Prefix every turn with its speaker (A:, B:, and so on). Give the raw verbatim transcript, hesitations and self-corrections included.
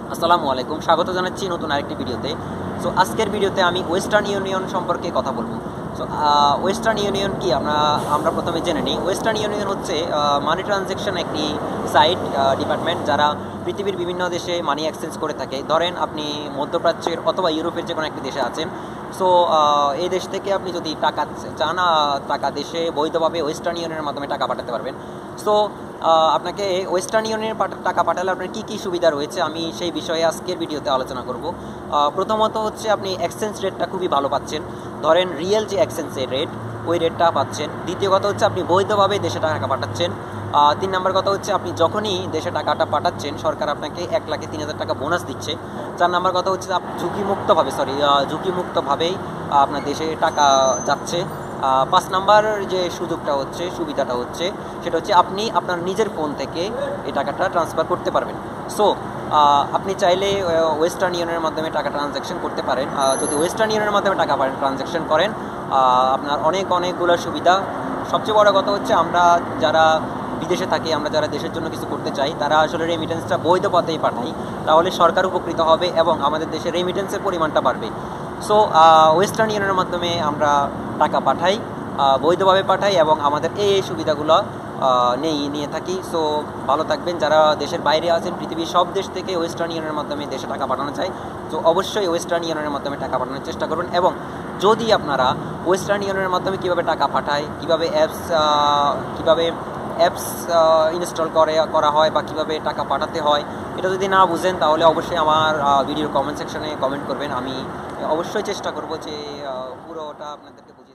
A: আসসালামু আলাইকুম, স্বাগত জানাচ্ছি নতুন আরেকটি ভিডিওতে। সো আজকের ভিডিওতে আমি ওয়েস্টার্ন ইউনিয়ন সম্পর্কে কথা বলবো। সো ওয়েস্টার্ন ইউনিয়ন কি আমরা আমরা প্রথমে জেনে নিই। ওয়েস্টার্ন ইউনিয়ন হচ্ছে মানি ট্রানজ্যাকশন একটি সাইট ডিপার্টমেন্ট যারা পৃথিবীর বিভিন্ন দেশে মানি এক্সচেঞ্জ করে থাকে। ধরেন আপনি মধ্যপ্রাচ্যের অথবা ইউরোপের যে কোনো একটি দেশে আছেন, সো এই দেশ থেকে আপনি যদি টাকা চান, টাকা দেশে বৈধভাবে ওয়েস্টার্ন ইউনিয়নের মাধ্যমে টাকা পাঠাতে পারবেন। সো আপনাকে ওয়েস্টার্ন ইউনিয়নের টাকা পাঠালে আপনার কী কী সুবিধা রয়েছে আমি সেই বিষয়ে আজকের ভিডিওতে আলোচনা করব। প্রথমত হচ্ছে আপনি এক্সচেঞ্জ রেটটা খুবই ভালো পাচ্ছেন। ধরেন রিয়েল যে এক্সচেঞ্জের রেট, ওই রেটটা পাচ্ছেন। দ্বিতীয় কথা হচ্ছে আপনি বৈধভাবে দেশে টাকা পাঠাচ্ছেন। তিন নম্বর কথা হচ্ছে আপনি যখনই দেশে টাকাটা পাঠাচ্ছেন সরকার আপনাকে এক লাখে তিন হাজার টাকা বোনাস দিচ্ছে। চার নম্বর কথা হচ্ছে ঝুঁকিমুক্তভাবে সরি ঝুঁকিমুক্তভাবেই আপনার দেশে টাকা যাচ্ছে। পাঁচ নাম্বার যে সুযোগটা হচ্ছে সুবিধাটা হচ্ছে সেটা হচ্ছে আপনি আপনার নিজের ফোন থেকে এই টাকাটা ট্রান্সফার করতে পারবেন। সো আপনি চাইলে ওয়েস্টার্ন ইউনিয়নের মাধ্যমে টাকা ট্রানজ্যাকশন করতে পারেন। যদি ওয়েস্টার্ন ইউনিয়নের মাধ্যমে টাকা ট্রানজ্যাকশন করেন আপনার অনেক অনেকগুলো সুবিধা। সবচেয়ে বড় কথা হচ্ছে আমরা যারা বিদেশে থাকি, আমরা যারা দেশের জন্য কিছু করতে চাই, তারা আসলে রেমিটেন্সটা বৈধ পথেই পাঠাই, তাহলে সরকার উপকৃত হবে এবং আমাদের দেশে রেমিটেন্সের পরিমাণটা বাড়বে। সো ওয়েস্টার্ন ইউনিয়নের মাধ্যমে আমরা টাকা পাঠাই, বৈধভাবে পাঠাই এবং আমাদের এই এই সুবিধাগুলো নেই নিয়ে থাকি। সো ভালো থাকবেন। যারা দেশের বাইরে আছেন, পৃথিবীর সব দেশ থেকে ওয়েস্টার্ন ইউনিয়নের মাধ্যমে দেশে টাকা পাঠানো চাই, তো অবশ্যই ওয়েস্টার্ন ইউনিয়নের মাধ্যমে টাকা পাঠানোর চেষ্টা করবেন। এবং যদি আপনারা ওয়েস্টার্ন ইউনিয়নের মাধ্যমে কীভাবে টাকা পাঠায়, কীভাবে অ্যাপস কীভাবে অ্যাপস ইনস্টল করে করা হয় বা কীভাবে টাকা পাঠাতে হয়, এটা যদি না বুঝেন তাহলে অবশ্যই আমার ভিডিওর কমেন্ট সেকশনে কমেন্ট করবেন। আমি অবশ্যই চেষ্টা করব যে পুরোটা আপনাদেরকে